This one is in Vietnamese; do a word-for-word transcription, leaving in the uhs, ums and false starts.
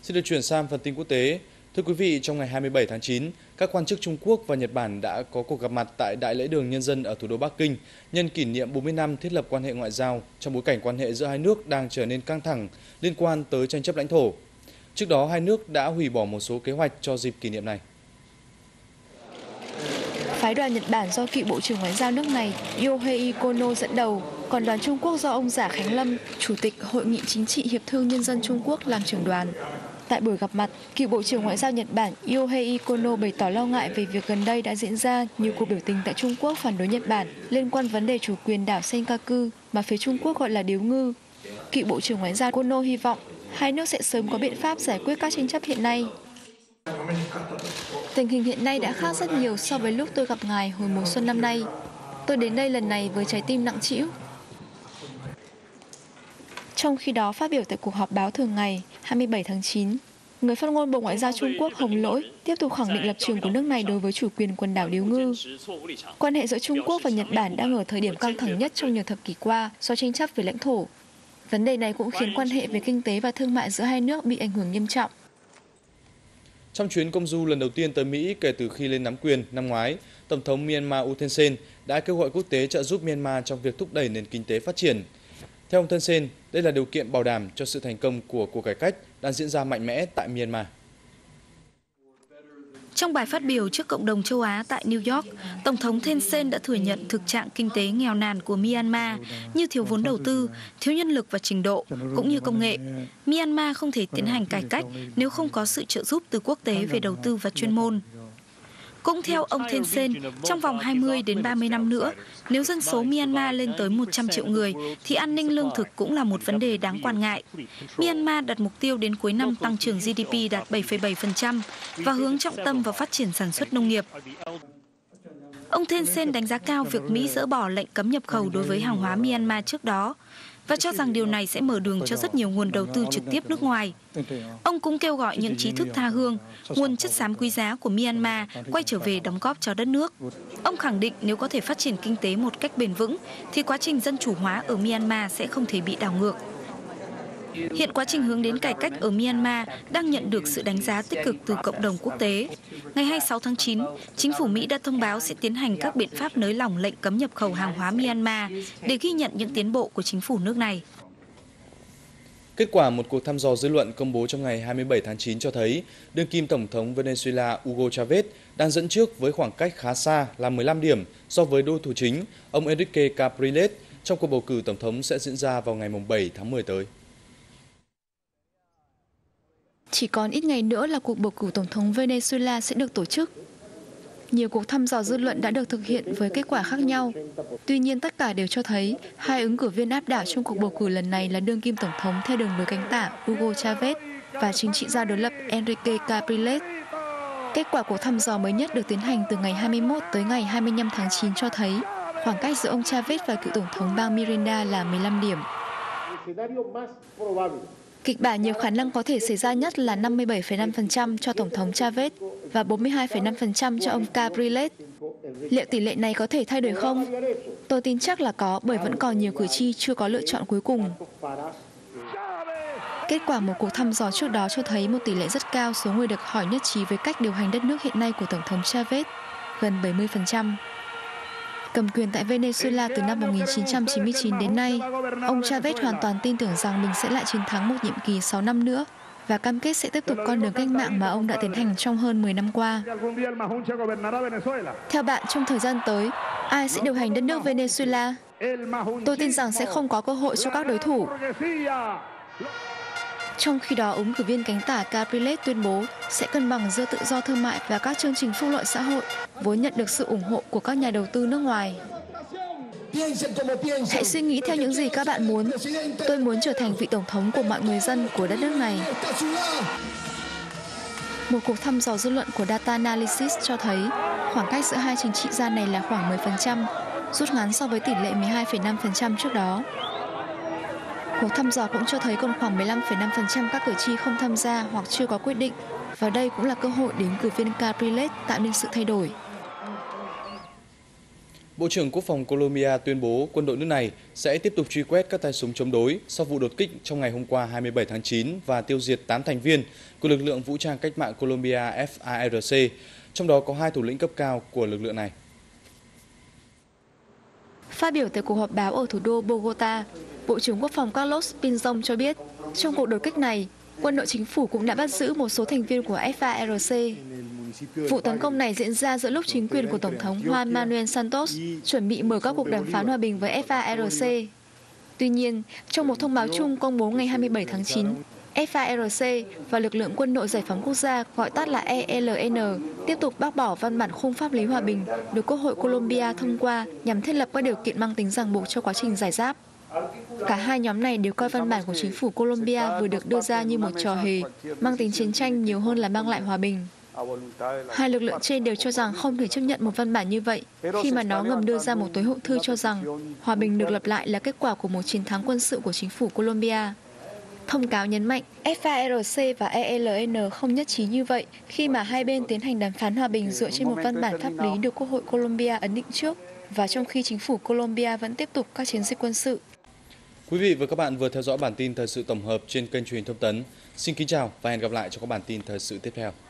Xin được chuyển sang phần tin quốc tế. Thưa quý vị, trong ngày hai mươi bảy tháng chín, các quan chức Trung Quốc và Nhật Bản đã có cuộc gặp mặt tại Đại lễ đường Nhân dân ở thủ đô Bắc Kinh nhân kỷ niệm bốn mươi năm thiết lập quan hệ ngoại giao trong bối cảnh quan hệ giữa hai nước đang trở nên căng thẳng liên quan tới tranh chấp lãnh thổ. Trước đó, hai nước đã hủy bỏ một số kế hoạch cho dịp kỷ niệm này. Phái đoàn Nhật Bản do cựu Bộ trưởng Ngoại giao nước này Yohei Kono dẫn đầu, còn đoàn Trung Quốc do ông Giả Khánh Lâm, Chủ tịch Hội nghị Chính trị Hiệp thương Nhân dân Trung Quốc làm trưởng đoàn. Tại buổi gặp mặt, cựu Bộ trưởng Ngoại giao Nhật Bản Yohei Kono bày tỏ lo ngại về việc gần đây đã diễn ra nhiều cuộc biểu tình tại Trung Quốc phản đối Nhật Bản liên quan vấn đề chủ quyền đảo Senkaku mà phía Trung Quốc gọi là điếu ngư. Cựu Bộ trưởng Ngoại giao Kono hy vọng hai nước sẽ sớm có biện pháp giải quyết các tranh chấp hiện nay. Tình hình hiện nay đã khác rất nhiều so với lúc tôi gặp ngài hồi mùa xuân năm nay. Tôi đến đây lần này với trái tim nặng trĩu. Trong khi đó, phát biểu tại cuộc họp báo thường ngày hai mươi bảy tháng chín, người phát ngôn Bộ Ngoại giao Trung Quốc Hồng Lỗi tiếp tục khẳng định lập trường của nước này đối với chủ quyền quần đảo Điếu Ngư. Quan hệ giữa Trung Quốc và Nhật Bản đang ở thời điểm căng thẳng nhất trong nhiều thập kỷ qua do tranh chấp về lãnh thổ. Vấn đề này cũng khiến quan hệ về kinh tế và thương mại giữa hai nước bị ảnh hưởng nghiêm trọng. Trong chuyến công du lần đầu tiên tới Mỹ kể từ khi lên nắm quyền năm ngoái, Tổng thống Myanmar U Thein Sen đã kêu gọi quốc tế trợ giúp Myanmar trong việc thúc đẩy nền kinh tế phát triển. Theo ông Thein Sen, đây là điều kiện bảo đảm cho sự thành công của cuộc cải cách đang diễn ra mạnh mẽ tại Myanmar. Trong bài phát biểu trước cộng đồng châu Á tại New York, Tổng thống Thein Sen đã thừa nhận thực trạng kinh tế nghèo nàn của Myanmar như thiếu vốn đầu tư, thiếu nhân lực và trình độ, cũng như công nghệ. Myanmar không thể tiến hành cải cách nếu không có sự trợ giúp từ quốc tế về đầu tư và chuyên môn. Cũng theo ông Thein Sen, trong vòng hai mươi đến ba mươi năm nữa, nếu dân số Myanmar lên tới một trăm triệu người, thì an ninh lương thực cũng là một vấn đề đáng quan ngại. Myanmar đặt mục tiêu đến cuối năm tăng trưởng G D P đạt bảy phẩy bảy phần trăm và hướng trọng tâm vào phát triển sản xuất nông nghiệp. Ông Thein Sen đánh giá cao việc Mỹ dỡ bỏ lệnh cấm nhập khẩu đối với hàng hóa Myanmar trước đó và cho rằng điều này sẽ mở đường cho rất nhiều nguồn đầu tư trực tiếp nước ngoài. Ông cũng kêu gọi những trí thức tha hương, nguồn chất xám quý giá của Myanmar quay trở về đóng góp cho đất nước. Ông khẳng định nếu có thể phát triển kinh tế một cách bền vững, thì quá trình dân chủ hóa ở Myanmar sẽ không thể bị đảo ngược. Hiện quá trình hướng đến cải cách ở Myanmar đang nhận được sự đánh giá tích cực từ cộng đồng quốc tế. Ngày hai mươi sáu tháng chín, chính phủ Mỹ đã thông báo sẽ tiến hành các biện pháp nới lỏng lệnh cấm nhập khẩu hàng hóa Myanmar để ghi nhận những tiến bộ của chính phủ nước này. Kết quả một cuộc thăm dò dư luận công bố trong ngày hai mươi bảy tháng chín cho thấy đương kim Tổng thống Venezuela Hugo Chavez đang dẫn trước với khoảng cách khá xa là mười lăm điểm so với đối thủ chính, ông Enrique Capriles, trong cuộc bầu cử Tổng thống sẽ diễn ra vào ngày bảy tháng mười tới. Chỉ còn ít ngày nữa là cuộc bầu cử Tổng thống Venezuela sẽ được tổ chức. Nhiều cuộc thăm dò dư luận đã được thực hiện với kết quả khác nhau. Tuy nhiên, tất cả đều cho thấy hai ứng cử viên áp đảo trong cuộc bầu cử lần này là đương kim Tổng thống theo đường lối cánh tả Hugo Chavez và chính trị gia đối lập Enrique Capriles. Kết quả cuộc thăm dò mới nhất được tiến hành từ ngày hai mươi mốt tới ngày hai mươi lăm tháng chín cho thấy khoảng cách giữa ông Chavez và cựu Tổng thống bang Miranda là mười lăm điểm. Kịch bản nhiều khả năng có thể xảy ra nhất là năm mươi bảy phẩy năm phần trăm cho Tổng thống Chavez và bốn mươi hai phẩy năm phần trăm cho ông Capriles. Liệu tỷ lệ này có thể thay đổi không? Tôi tin chắc là có, bởi vẫn còn nhiều cử tri chưa có lựa chọn cuối cùng. Kết quả một cuộc thăm dò trước đó cho thấy một tỷ lệ rất cao số người được hỏi nhất trí với cách điều hành đất nước hiện nay của Tổng thống Chavez, gần bảy mươi phần trăm. Cầm quyền tại Venezuela từ năm một nghìn chín trăm chín mươi chín đến nay, ông Chavez hoàn toàn tin tưởng rằng mình sẽ lại chiến thắng một nhiệm kỳ sáu năm nữa và cam kết sẽ tiếp tục con đường cách mạng mà ông đã tiến hành trong hơn mười năm qua. Theo bạn, trong thời gian tới, ai sẽ điều hành đất nước Venezuela? Tôi tin rằng sẽ không có cơ hội cho các đối thủ. Trong khi đó, ứng cử viên cánh tả Capriles tuyên bố sẽ cân bằng giữa tự do thương mại và các chương trình phúc lợi xã hội, vốn nhận được sự ủng hộ của các nhà đầu tư nước ngoài. Hãy suy nghĩ theo những gì các bạn muốn. Tôi muốn trở thành vị tổng thống của mọi người dân của đất nước này. Một cuộc thăm dò dư luận của Data Analysis cho thấy khoảng cách giữa hai chính trị gia này là khoảng mười phần trăm, rút ngắn so với tỷ lệ mười hai phẩy năm phần trăm trước đó. Cuộc thăm dò cũng cho thấy còn khoảng mười lăm phẩy năm phần trăm các cử tri không tham gia hoặc chưa có quyết định, và đây cũng là cơ hội để ứng cử viên Capriles tạo nên sự thay đổi. Bộ trưởng Quốc phòng Colombia tuyên bố quân đội nước này sẽ tiếp tục truy quét các tay súng chống đối sau vụ đột kích trong ngày hôm qua hai mươi bảy tháng chín và tiêu diệt tám thành viên của lực lượng vũ trang cách mạng Colombia F A R C, trong đó có hai thủ lĩnh cấp cao của lực lượng này. Phát biểu tại cuộc họp báo ở thủ đô Bogota, Bộ trưởng Quốc phòng Carlos Pinzón cho biết, trong cuộc đột kích này, quân đội chính phủ cũng đã bắt giữ một số thành viên của F A R C. Vụ tấn công này diễn ra giữa lúc chính quyền của Tổng thống Juan Manuel Santos chuẩn bị mở các cuộc đàm phán hòa bình với F A R C. Tuy nhiên, trong một thông báo chung công bố ngày hai mươi bảy tháng chín, F A R C và lực lượng quân đội giải phóng quốc gia, gọi tắt là E L N, tiếp tục bác bỏ văn bản khung pháp lý hòa bình được Quốc hội Colombia thông qua nhằm thiết lập các điều kiện mang tính ràng buộc cho quá trình giải giáp. Cả hai nhóm này đều coi văn bản của chính phủ Colombia vừa được đưa ra như một trò hề, mang tính chiến tranh nhiều hơn là mang lại hòa bình. Hai lực lượng trên đều cho rằng không thể chấp nhận một văn bản như vậy, khi mà nó ngầm đưa ra một tối hậu thư cho rằng hòa bình được lập lại là kết quả của một chiến thắng quân sự của chính phủ Colombia. Thông cáo nhấn mạnh F A R C và E L N không nhất trí như vậy khi mà hai bên tiến hành đàm phán hòa bình dựa trên một văn bản pháp lý được Quốc hội Colombia ấn định trước, và trong khi chính phủ Colombia vẫn tiếp tục các chiến dịch quân sự. Quý vị và các bạn vừa theo dõi bản tin thời sự tổng hợp trên kênh truyền hình Thông tấn. Xin kính chào và hẹn gặp lại trong các bản tin thời sự tiếp theo.